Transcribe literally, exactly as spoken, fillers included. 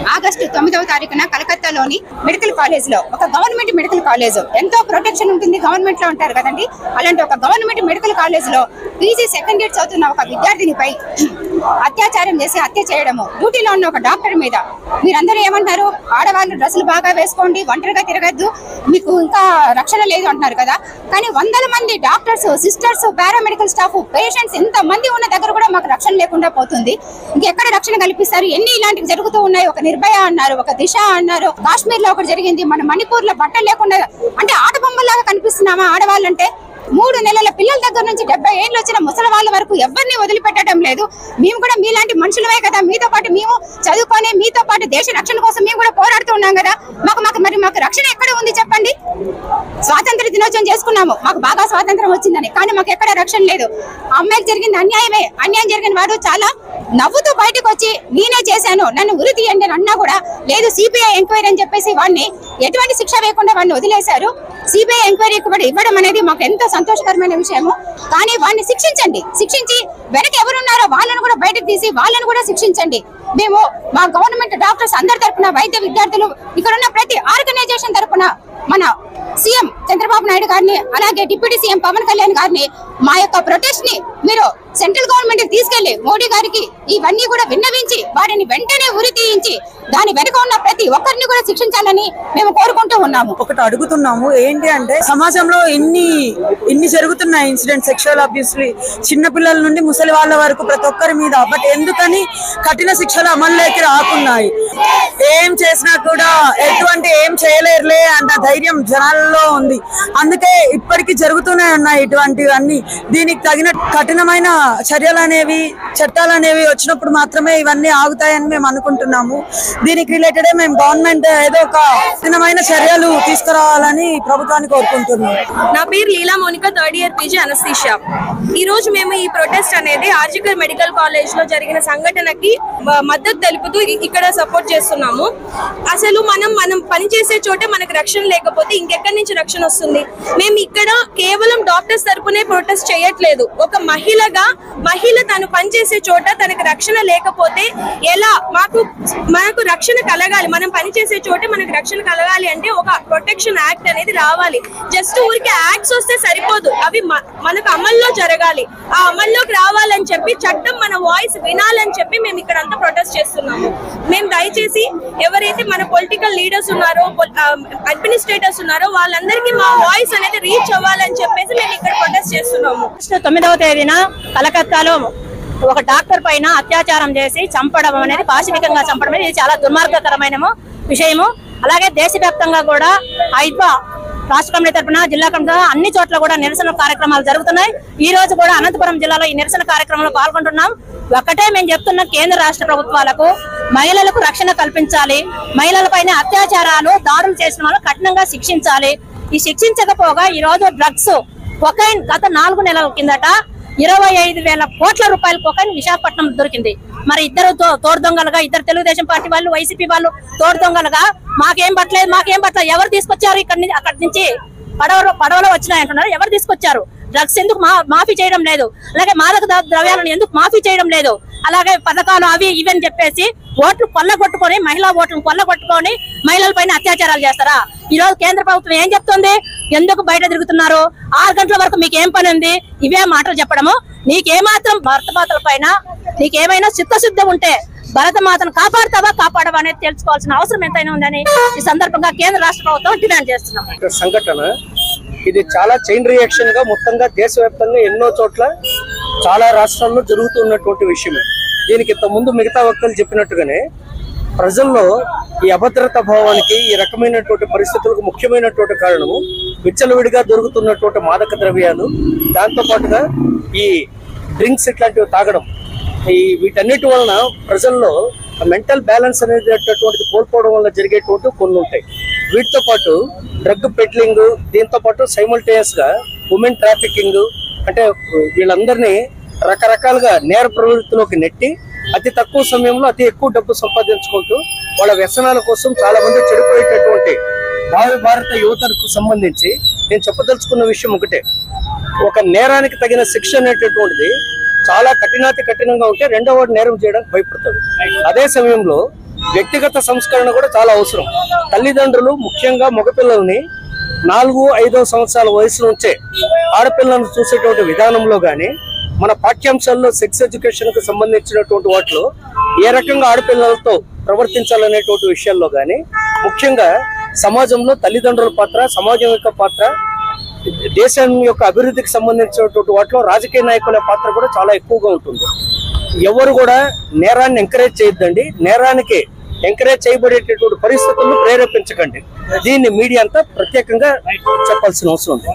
August తొమ్మిదవ తారీఖున కలకత్తాలోని medical college లో ఒక గవర్నమెంట్ మెడికల్ కాలేజ్ ఎంతో ప్రొటెక్షన్ ఉంటుంది గవర్నమెంట్ లో ఉంటారు కదండి. అలాంటి ఒక గవర్నమెంట్ మెడికల్ కాలేజ్ లో పీజీ సెకండ్ ఇయర్ చదువుతున్న ఒక విద్యార్థినిపై అత్యాచారం చేసి హత్య చేయడము, డ్యూటీలో ఉన్న ఒక డాక్టర్ మీద. మీరందరూ ఏమంటారు? ఆడవాళ్ళు డ్రెస్సులు బాగా వేసుకోండి, ఒంటరిగా తిరగద్దు, మీకు ఇంకా రక్షణ లేదు అంటున్నారు కదా. కానీ వందల మంది doctors, sisters, paramedical staff, patients ఇంత మంది ఉన్న దగ్గర కూడా మాకు రక్షణ లేకుండా పోతుంది. ఇంకెక్కడ రక్షణ కల్పిస్తారు? ఎన్ని ఇలాంటివి జరుగుతూ ఉన్నాయి. ఒక నిర్భయ అన్నారు, ఒక దిశ అన్నారు, కాశ్మీర్ లో ఒకటి జరిగింది, మన మణిపూర్ లో బట్టలు లేకుండా అంటే ఆట బొమ్మలాగా కనిపిస్తున్నామా ఆడవాళ్ళంటే? మూడు నెలల పిల్లల దగ్గర నుంచి డెబ్బై ఏళ్ళు వచ్చిన ముసలి వాళ్ళ వరకు ఎవరిని వదిలిపెట్టడం లేదు. మేము కూడా మీలాంటి మనుషులమే కదా, మీతో పాటు మేము చదువుకొని మీతో పాటు దేశ రక్షణ కోసం మేము కూడా పోరాడుతూ ఉన్నాం కదా. మాకు మాకు మరి మాకు రక్షణ ఎక్కడ ఉంది చెప్పండి? స్వాతంత్ర దినోత్సవం చేసుకున్నాము, మాకు బాగా స్వాతంత్రం వచ్చిందని, కానీ మాకు ఎక్కడ రక్షణ లేదు. అమ్మాయికి జరిగింది అన్యాయమే. అన్యాయం జరిగిన వాడు చాలా నవ్వుతూ బయటకు వచ్చి నేనే చేశాను, నన్ను ఉరి తీయండి అని అన్నా కూడా లేదు. సిబిఐ ఎంక్వైరీ అని చెప్పేసి వాడిని ఎటువంటి శిక్ష వేయకుండా వాడిని వదిలేశారు. సిబిఐ ఎంక్వైరీ కూడా ఇవ్వడం అనేది మాకు ఎంతో సంతోషకరమైన విషయము. కానీ వాడిని శిక్షించండి, శిక్షించి వెనక ఎవరున్నారో వాళ్ళను కూడా బయటకు తీసి వాళ్ళను కూడా శిక్షించండి. మేము మా గవర్నమెంట్ డాక్టర్స్ అందరి తరపున, వైద్య విద్యార్థులు, ఇక్కడ ఉన్న ప్రతి ఆర్గనైజేషన్ తరపున మన సీఎం చంద్రబాబు నాయుడు గారిని, అలాగే డిప్యూటీ సీఎం పవన్ కళ్యాణ్ గారిని మా యొక్క ప్రొటెస్ట్ ని మీరు సెంట్రల్ గవర్నమెంట్ కి తీసుకెళ్లి మోడీ గారికి ఇవన్నీ కూడా విన్నవించి వారిని వెంటనే ఉరి తీయించి దాని వెనుక ఉన్న ప్రతి ఒక్కరిని కూడా శిక్షించాలని మేము కోరుకుంటూ ఉన్నాము. ఒకటి అడుగుతున్నాము, ఏంటి అంటే సమాజంలో ఇన్ని ఇన్ని జరుగుతున్నాయి ఇన్సిడెంట్, సెక్షువల్ అబ్యూస్, చిన్న పిల్లల నుండి ముసలి వాళ్ళ వరకు ప్రతి ఒక్కరి మీద. బట్ ఎందుకని కఠిన శిక్షలు అమల్లోకి రాకున్నాయి? ఏం చేసినా కూడా ఎటువంటి ఏం చేయలేరులే అన్న ధైర్యం జనాలలో ఉంది. అందుకే ఇప్పటికీ జరుగుతూనే ఉన్నాయి ఇటువంటివన్నీ. దీనికి తగిన కఠినమైన చర్యలు అనేవి, చట్టాలు అనేవి వచ్చినప్పుడు మాత్రమే ఇవన్నీ ఆగుతాయని మేము అనుకుంటున్నాము. దీనికి రిలేటెడ్ మేము గవర్నమెంట్ ఏదో ఒక కఠినమైన చర్యలు తీసుకురావాలని ప్రభుత్వాన్ని కోరుకుంటున్నాం. నా పేరు Leela Monica, third year PG anaesthesia. ఈ రోజు మేము ఈ ప్రొటెస్ట్ అనేది ఆర్జికర్ మెడికల్ కాలేజ్ లో జరిగిన సంఘటనకి మద్దతు తెలుపుతూ ఇక్కడ సపోర్ట్ చేస్తున్నాము. అసలు మనం మనం పనిచేసే చోటే మనకు రక్షణ లేకపోతే ఇంకెక్కడి నుంచి రక్షణ వస్తుంది? మేము ఇక్కడ కేవలం డాక్టర్స్ తరపునే ప్రొటెస్ట్ చేయట్లేదు. ఒక మహిళగా మహిళ తను పనిచేసే చోట తనకు రక్షణ లేకపోతే ఎలా? మాకు మనకు రక్షణ కలగాలి, మనం పనిచేసే చోటే మనకు రక్షణ కలగాలి అంటే ఒక ప్రొటెక్షన్ యాక్ట్ అనేది రావాలి. జస్ట్ ఊరికి యాక్ట్స్ వస్తే సరిపోదు, అవి మనకు అమల్లో జరగాలి. ఆ అమల్లోకి రావాలని చెప్పి చట్టం మన వాయిస్ వినాలని చెప్పి మేము ఇక్కడ అంతా ప్రొటెస్ట్ చేస్తున్నాము. మేము దయచేసి ఎవరైతే మన పొలిటికల్ లీడర్స్ ఉన్నారో, అడ్మినిస్ట్రేటర్స్ ఉన్నారో వాళ్ళందరికీ మా వాయిస్ అనేది రీచ్ అవ్వాలని చెప్పేసి మేము ఇక్కడ ప్రొటెస్ట్ చేస్తున్నాము. తొమ్మిదవ తేదీన కలకత్తాలో ఒక డాక్టర్ పైన అత్యాచారం చేసి చంపడం అనేది, పాశవికంగా చంపడం అనేది ఇది చాలా దుర్మార్గకరమైన విషయము. అలాగే దేశవ్యాప్తంగా కూడా ఐద్వా రాష్ట్ర కమిటీ తరఫున, జిల్లా కమిటీ అన్ని చోట్ల కూడా నిరసన కార్యక్రమాలు జరుగుతున్నాయి. ఈ రోజు కూడా అనంతపురం జిల్లాలో ఈ నిరసన కార్యక్రమంలో పాల్గొంటున్నాం. ఒకటే మేము చెప్తున్నాం, కేంద్ర రాష్ట్ర ప్రభుత్వాలకు మహిళలకు రక్షణ కల్పించాలి, మహిళలపైన అత్యాచారాలు, దాడులు చేసిన వాళ్ళు కఠినంగా శిక్షించాలి. ఈ శిక్షించకపోగా ఈ రోజు డ్రగ్స్, కొకైన్ గత నాలుగు నెలల కిందట ఇరవై ఐదు వేల కోట్ల రూపాయల కొకైన్ విశాఖపట్నం దొరికింది. మరి ఇద్దరు తోడు దొంగలుగా, ఇద్దరు తెలుగుదేశం పార్టీ వాళ్ళు, వైసీపీ వాళ్ళు తోడు దొంగలుగా మాకేం పట్టలేదు, మాకేం పట్టలేదు. ఎవరు తీసుకొచ్చారు? ఇక్కడ నుంచి అక్కడి నుంచి పడవలో పడవలో వచ్చినాయంటున్నారు. ఎవరు తీసుకొచ్చారు? డ్రగ్స్ ఎందుకు మా మాఫీ చేయడం లేదు? అలాగే మాదక ద్రవ్యాలను ఎందుకు మాఫీ చేయడం లేదు? అలాగే పథకాలు అవి ఇవి అని చెప్పేసి ఓట్లు కొల్లగొట్టుకొని, మహిళా ఓట్లను కొల్లగొట్టుకొని మహిళలపైన అత్యాచారాలు చేస్తారా? ఈ రోజు కేంద్ర ప్రభుత్వం ఏం చెప్తుంది? ఎందుకు బయట తిరుగుతున్నారు? ఆరు గంటల వరకు మీకు ఏం పని ఉంది? ఇవే మాటలు చెప్పడము. నీకేమాత్రం భరతమాతల పైన నీకేమైనా చిత్తశుద్ధి ఉంటే భరతమాతను కాపాడుతావా కాపాడవా అనేది తెలుసుకోవాల్సిన అవసరం ఎంతైనా ఉందని ఈ సందర్భంగా కేంద్ర రాష్ట్ర ప్రభుత్వం డిమాండ్ చేస్తున్నాం. సంఘటన ఇది చాలా చైన్ రియాక్షన్ గా మొత్తంగా దేశవ్యాప్తంగా ఎన్నో చోట్ల చాలా రాష్ట్రాల్లో జరుగుతున్నటువంటి విషయమే. దీనికి ఇంత ముందు మిగతా వక్తలు చెప్పినట్టుగానే ప్రజల్లో ఈ అభద్రతా భావానికి, ఈ రకమైనటువంటి పరిస్థితులకు ముఖ్యమైనటువంటి కారణము విచ్చలవిడిగా దొరుకుతున్నటువంటి మాదక ద్రవ్యాలు, దాంతో పాటుగా ఈ డ్రింక్స్ ఇట్లాంటివి తాగడం, ఈ వీటన్నిటి వలన ప్రజల్లో మెంటల్ బ్యాలెన్స్ అనేటటువంటిది కోల్పోవడం వల్ల జరిగేటువంటి కొన్ని ఉంటాయి. వీటితో పాటు డ్రగ్ పెడ్లింగ్, దీంతో పాటు సైమల్టేనియస్ గా ఉమెన్ ట్రాఫికింగ్, అంటే వీళ్ళందరినీ రకరకాలుగా నేర ప్రవృత్తిలోకి నెట్టి అతి తక్కువ సమయంలో అతి ఎక్కువ డబ్బు సంపాదించుకుంటూ వాళ్ళ వ్యసనాల కోసం చాలా మంది చెడిపోయేటటువంటి భావి భారత యువతకు సంబంధించి నేను చెప్పదలుచుకున్న విషయం ఒకటే, ఒక నేరానికి తగిన శిక్ష అనేటటువంటిది చాలా కఠినాతి కఠినంగా ఉంటే రెండవ నేరం చేయడానికి భయపడతాడు. అదే సమయంలో వ్యక్తిగత సంస్కరణ కూడా చాలా అవసరం. తల్లిదండ్రులు ముఖ్యంగా మగపిల్లల్ని నాలుగు ఐదో సంవత్సరాల వయసు నుంచే ఆడపిల్లలను చూసేటువంటి విధానంలో కానీ, మన పాఠ్యాంశాల్లో సెక్స్ ఎడ్యుకేషన్ కు సంబంధించినటువంటి వాటిలో ఏ రకంగా ఆడపిల్లలతో ప్రవర్తించాలనేటువంటి విషయాల్లో కానీ, ముఖ్యంగా సమాజంలో తల్లిదండ్రుల పాత్ర, సమాజం యొక్క పాత్ర, దేశం యొక్క అభివృద్ధికి సంబంధించినటువంటి వాటిలో రాజకీయ నాయకుల పాత్ర కూడా చాలా ఎక్కువగా ఉంటుంది. ఎవరు కూడా నేరాన్ని ఎంకరేజ్ చేయొద్దండి. నేరానికి ఎంకరేజ్ చేయబడేటటువంటి పరిస్థితులను ప్రేరేపించకండి. దీన్ని మీడియా అంతా ప్రత్యేకంగా చెప్పాల్సిన అవసరం ఉంది.